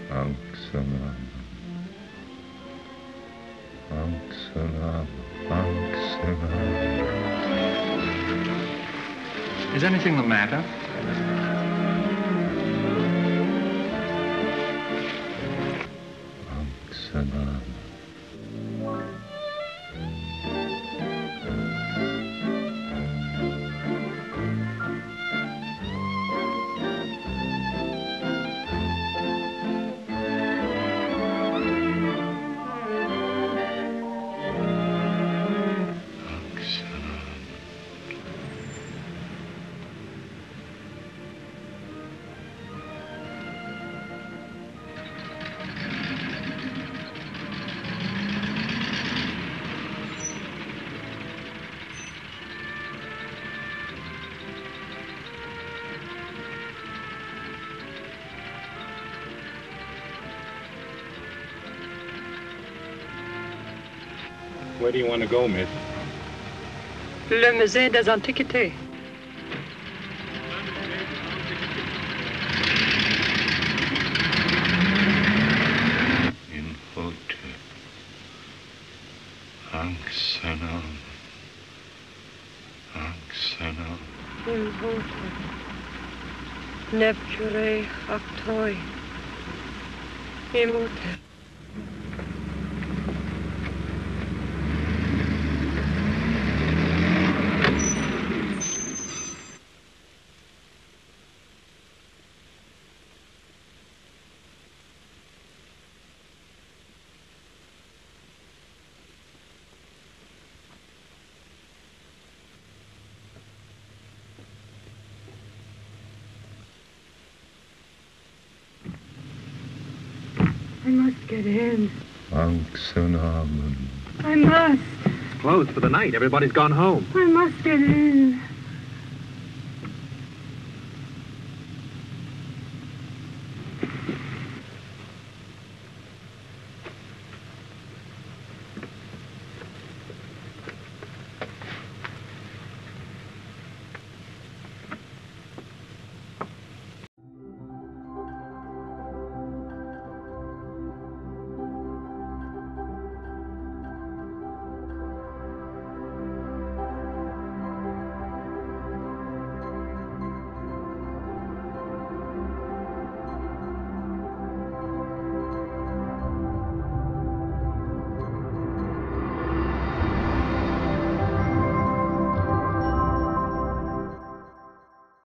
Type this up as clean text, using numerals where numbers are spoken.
Anck-es-en-Amon. Anck-es-en-Amon. Anck-es-en-Amon. Is anything the matter? Anck-es-en-Amon. Where do you want to go, miss? Le musée des antiquités. Imhotep. Anck-es-en-Amon. Anck-es-en-Amon. Imhotep. Nepture actoi. Imhotep. I must get in. Anck-es-en-Amon. I must. Closed for the night. Everybody's gone home. I must get in.